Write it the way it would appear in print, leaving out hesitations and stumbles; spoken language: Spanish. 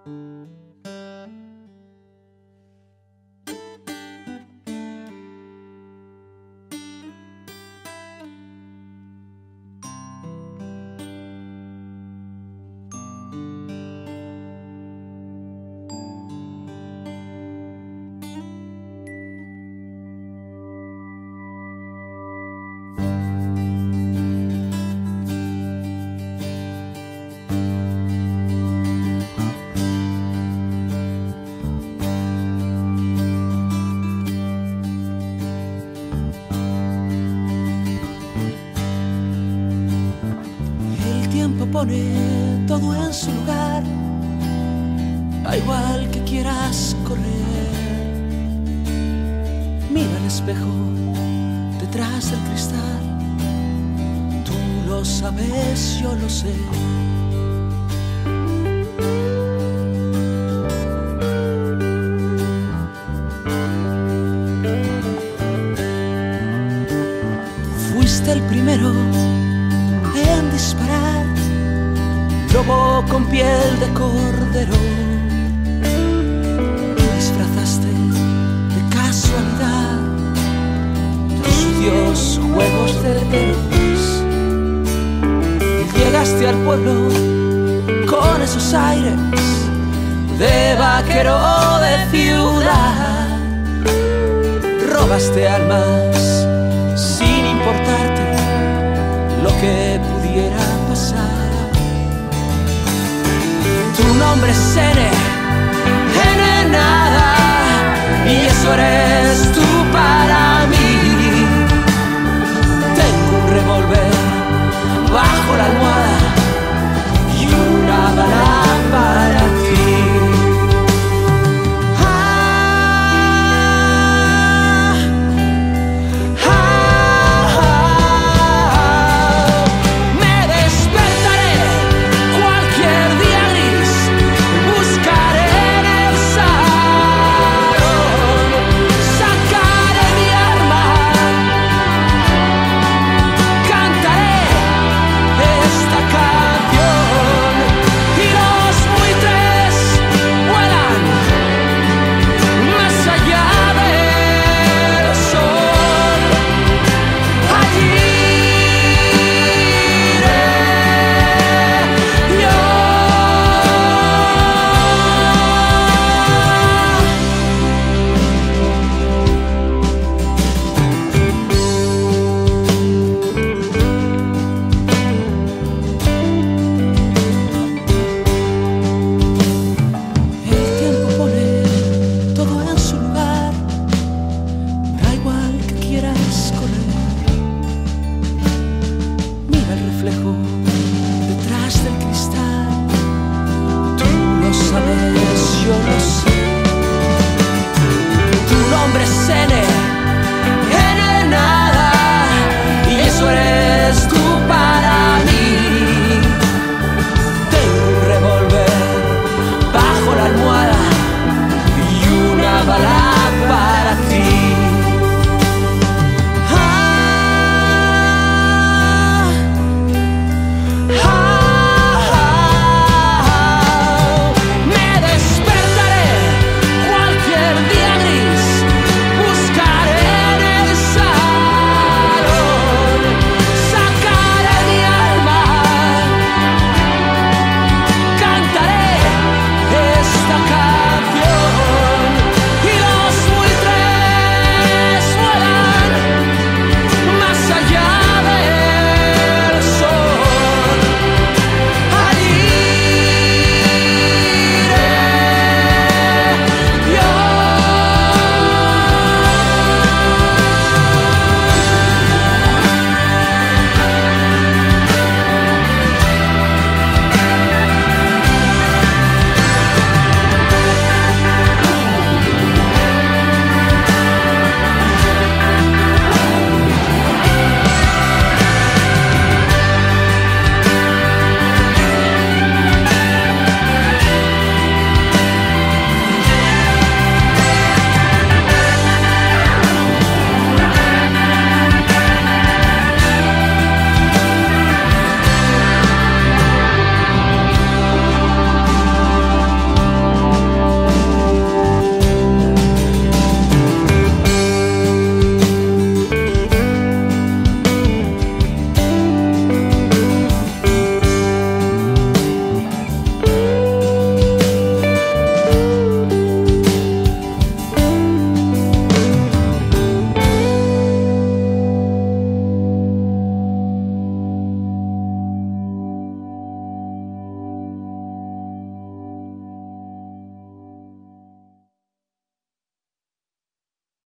Pone todo en su lugar, da igual que quieras correr. Mira el espejo detrás del cristal, tú lo sabes, yo lo sé. Fuiste el primero en disparar, lobo con piel de cordero, y disfrazaste de casualidad tus sucios juegos certeros. Y llegaste al pueblo con esos aires de vaquero de ciudad. Robaste almas sin importarte lo que pudiera pasar. Tu nombre es N